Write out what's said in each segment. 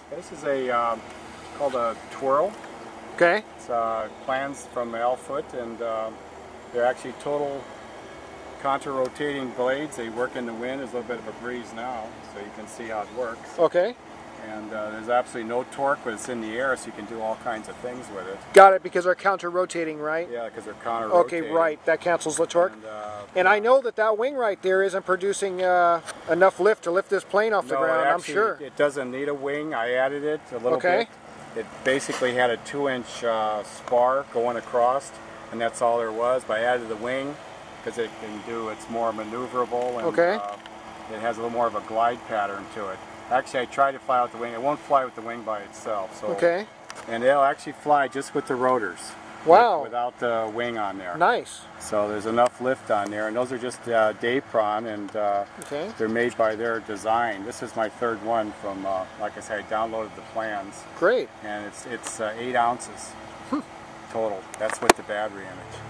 This is a called a Twirl. Okay. It's plans from Alfoot, and they're actually total contra-rotating blades. They work in the wind. There's a little bit of a breeze now, so you can see how it works. Okay. And there's absolutely no torque, but it's in the air, so you can do all kinds of things with it. Got it, because they're counter-rotating, right? Yeah, because they're counter-rotating. Okay, right. That cancels the torque. And I know that that wing right there isn't producing enough lift to lift this plane off the ground, actually, I'm sure. It doesn't need a wing. I added it a little bit. It basically had a 2-inch spar going across, and that's all there was. But I added the wing because it's more maneuverable, and it has a little more of a glide pattern to it. Actually, I tried to fly with the wing. It won't fly with the wing by itself. So, and it'll actually fly just with the rotors. Wow. Without the wing on there. Nice. So there's enough lift on there, and those are just Daypron, and they're made by their design. This is my third one from, like I said, I downloaded the plans. Great. And it's 8 ounces total. That's with the battery in it.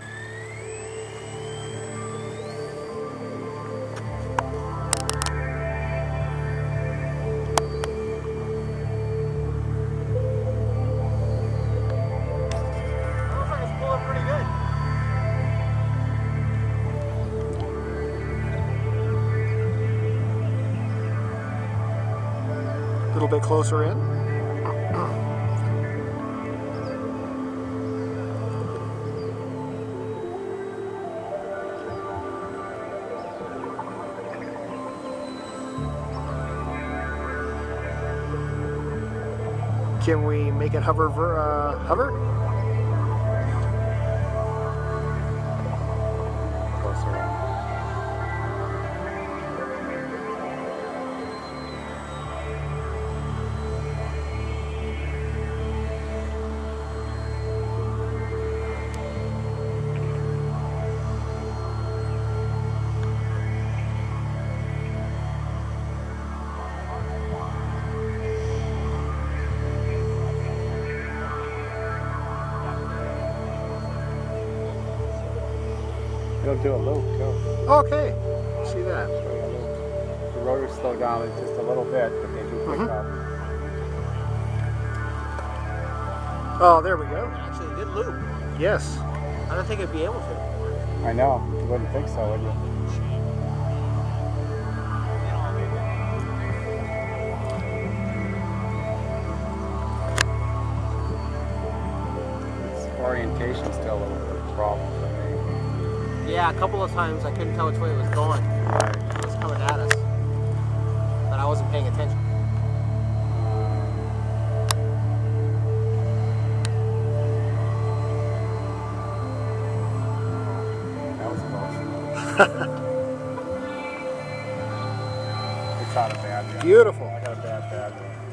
A little bit closer in. Can we make it hover? Hover? Closer in. It'll do a loop too. Okay, see that. The rotors slow down just a little bit, but they do pick up. Oh, there we go. Actually, a good loop. Yes. I don't think I'd be able to. I know. You wouldn't think so, would you? Orientation's still a little bit of a problem for me. Yeah, a couple of times I couldn't tell which way it was going. It was coming at us, but I wasn't paying attention. That was close. It's not a bad one. Beautiful. I got a bad one.